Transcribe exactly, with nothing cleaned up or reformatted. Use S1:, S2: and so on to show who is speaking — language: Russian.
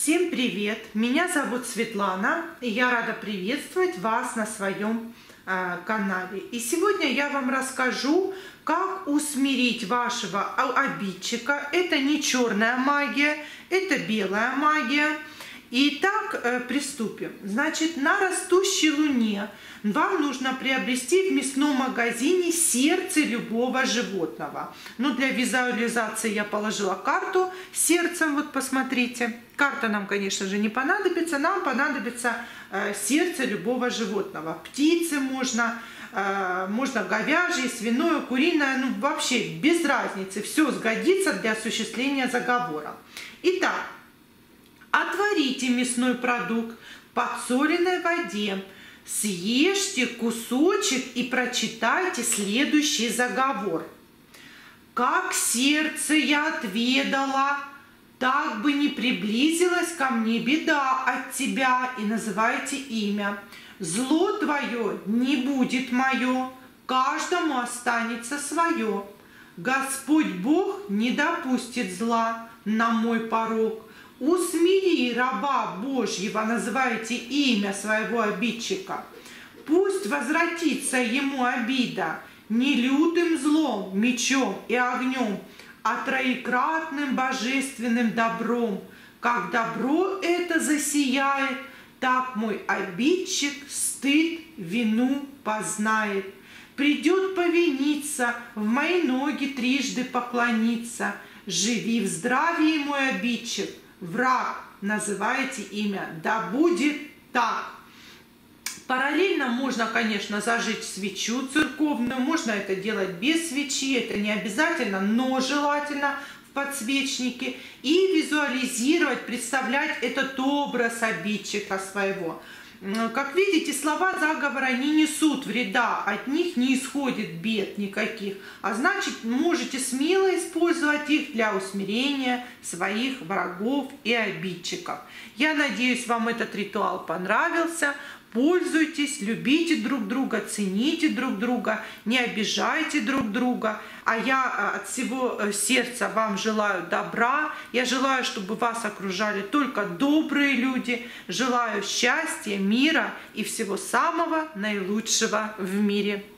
S1: Всем привет! Меня зовут Светлана, и я рада приветствовать вас на своем э, канале. И сегодня я вам расскажу, как усмирить вашего обидчика. Это не черная магия, это белая магия. Итак, э, приступим. Значит, на растущей луне вам нужно приобрести в мясном магазине сердце любого животного. Ну, для визуализации я положила карту сердцем, вот посмотрите. Карта нам, конечно же, не понадобится, нам понадобится э, сердце любого животного. Птицы можно, э, можно говяжье, свиное, куриное, ну вообще без разницы, все сгодится для осуществления заговора. Итак, отварите мясной продукт в подсоленной воде, съешьте кусочек и прочитайте следующий заговор. Как сердце я отведала, так бы не приблизилась ко мне беда от тебя, и называйте имя. Зло твое не будет мое, каждому останется свое. Господь Бог не допустит зла на мой порог. Усмири раба Божьего, называйте имя своего обидчика. Пусть возвратится ему обида не лютым злом, мечом и огнем, а троекратным божественным добром. Как добро это засияет, так мой обидчик стыд, вину познает. Придет повиниться, в мои ноги трижды поклониться. Живи в здравии, мой обидчик, враг, называйте имя, да будет так. Параллельно можно, конечно, зажечь свечу церковную, можно это делать без свечи, это не обязательно, но желательно в подсвечнике. И визуализировать, представлять этот образ обидчика своего. Как видите, слова заговора не несут вреда, от них не исходит бед никаких, а значит, можете смело использовать их для усмирения своих врагов и обидчиков. Я надеюсь, вам этот ритуал понравился. Пользуйтесь, любите друг друга, цените друг друга, не обижайте друг друга. А я от всего сердца вам желаю добра. Я желаю, чтобы вас окружали только добрые люди. Желаю счастья, мира и всего самого наилучшего в мире.